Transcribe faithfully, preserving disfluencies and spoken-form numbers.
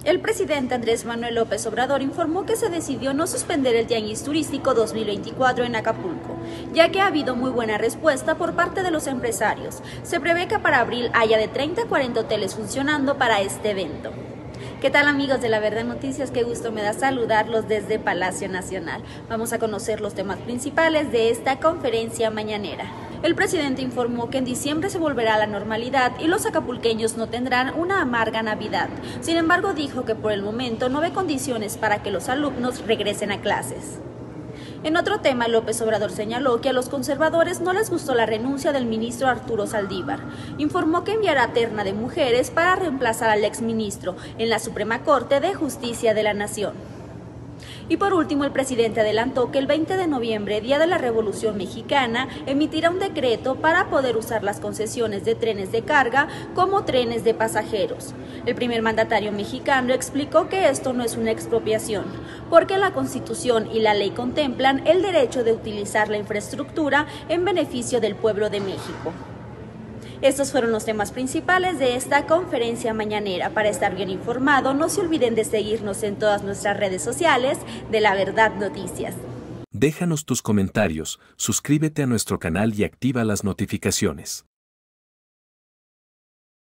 El presidente Andrés Manuel López Obrador informó que se decidió no suspender el Tianguis Turístico dos mil veinticuatro en Acapulco, ya que ha habido muy buena respuesta por parte de los empresarios. Se prevé que para abril haya de treinta a cuarenta hoteles funcionando para este evento. ¿Qué tal, amigos de La Verdad Noticias? Qué gusto me da saludarlos desde Palacio Nacional. Vamos a conocer los temas principales de esta conferencia mañanera. El presidente informó que en diciembre se volverá a la normalidad y los acapulqueños no tendrán una amarga Navidad. Sin embargo, dijo que por el momento no ve condiciones para que los alumnos regresen a clases. En otro tema, López Obrador señaló que a los conservadores no les gustó la renuncia del ministro Arturo Saldívar. Informó que enviará terna de mujeres para reemplazar al exministro en la Suprema Corte de Justicia de la Nación. Y por último, el presidente adelantó que el veinte de noviembre, Día de la Revolución Mexicana, emitirá un decreto para poder usar las concesiones de trenes de carga como trenes de pasajeros. El primer mandatario mexicano explicó que esto no es una expropiación, porque la Constitución y la ley contemplan el derecho de utilizar la infraestructura en beneficio del pueblo de México. Estos fueron los temas principales de esta conferencia mañanera. Para estar bien informado, no se olviden de seguirnos en todas nuestras redes sociales de La Verdad Noticias. Déjanos tus comentarios, suscríbete a nuestro canal y activa las notificaciones.